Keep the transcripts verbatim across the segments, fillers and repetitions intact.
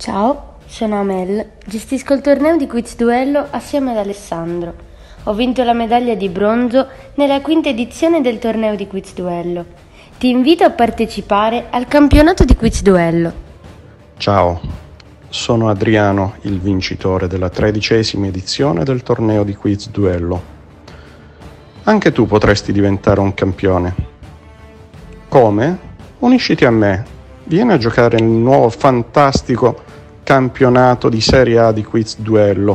Ciao, sono Amel, gestisco il torneo di Quiz Duello assieme ad Alessandro. Ho vinto la medaglia di bronzo nella quinta edizione del torneo di Quiz Duello. Ti invito a partecipare al campionato di Quiz Duello. Ciao, sono Adriano, il vincitore della tredicesima edizione del torneo di Quiz Duello. Anche tu potresti diventare un campione. Come? Unisciti a me, vieni a giocare nel nuovo fantastico campionato di Serie A di Quiz Duello.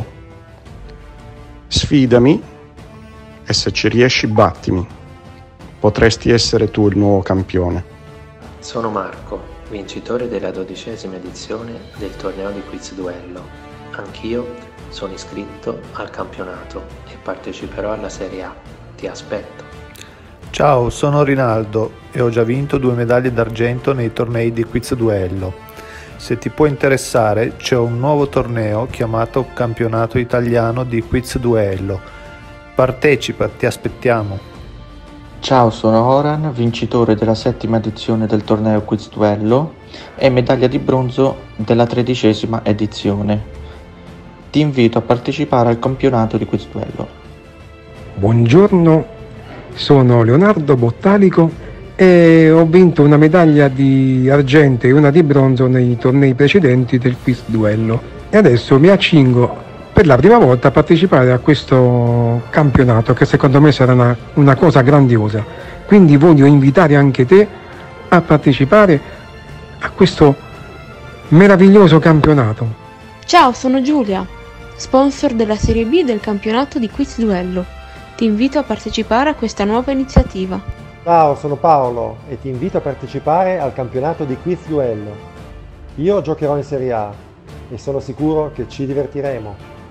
Sfidami e se ci riesci battimi. Potresti essere tu il nuovo campione. Sono Marco, vincitore della dodicesima edizione del torneo di Quiz Duello. Anch'io sono iscritto al campionato e parteciperò alla Serie A. Ti aspetto. Ciao, sono Rinaldo e ho già vinto due medaglie d'argento nei tornei di Quiz Duello. Se ti può interessare, c'è un nuovo torneo chiamato Campionato Italiano di Quiz Duello. Partecipa, ti aspettiamo. Ciao, sono Oran, vincitore della settima edizione del torneo Quiz Duello e medaglia di bronzo della tredicesima edizione. Ti invito a partecipare al campionato di Quiz Duello. Buongiorno, sono Leonardo Bottalico e ho vinto una medaglia di argento e una di bronzo nei tornei precedenti del Quiz Duello e adesso mi accingo per la prima volta a partecipare a questo campionato che secondo me sarà una, una cosa grandiosa. Quindi voglio invitare anche te a partecipare a questo meraviglioso campionato. Ciao, sono Giulia, sponsor della Serie B del campionato di Quiz Duello. Ti invito a partecipare a questa nuova iniziativa. Ciao, sono Paolo e ti invito a partecipare al campionato di Quiz Duello. Io giocherò in Serie A e sono sicuro che ci divertiremo.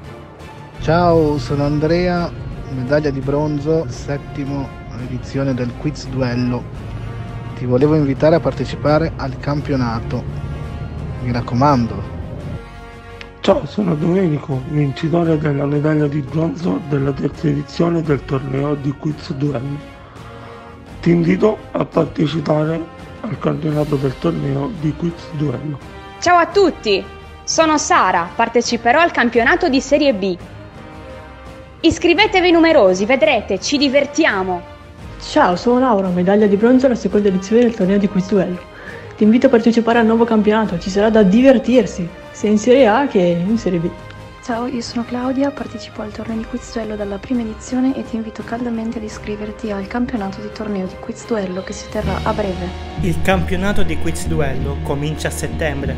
Ciao, sono Andrea, medaglia di bronzo, settima edizione del Quiz Duello. Ti volevo invitare a partecipare al campionato. Mi raccomando. Ciao, sono Domenico, vincitore della medaglia di bronzo della terza edizione del torneo di Quiz Duello. Ti invito a partecipare al campionato del torneo di Quiz Duello. Ciao a tutti, sono Sara, parteciperò al campionato di Serie B. Iscrivetevi numerosi, vedrete, ci divertiamo. Ciao, sono Laura, medaglia di bronzo alla seconda edizione del torneo di Quiz Duello. Ti invito a partecipare al nuovo campionato, ci sarà da divertirsi, sia in Serie A che in Serie B. Ciao, io sono Claudia, partecipo al torneo di Quiz Duello dalla prima edizione e ti invito caldamente ad iscriverti al campionato di torneo di Quiz Duello che si terrà a breve. Il campionato di Quiz Duello comincia a settembre.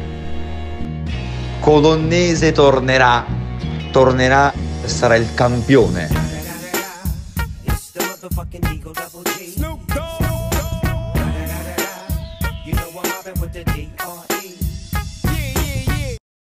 Colonnese tornerà, tornerà, sarà il campione.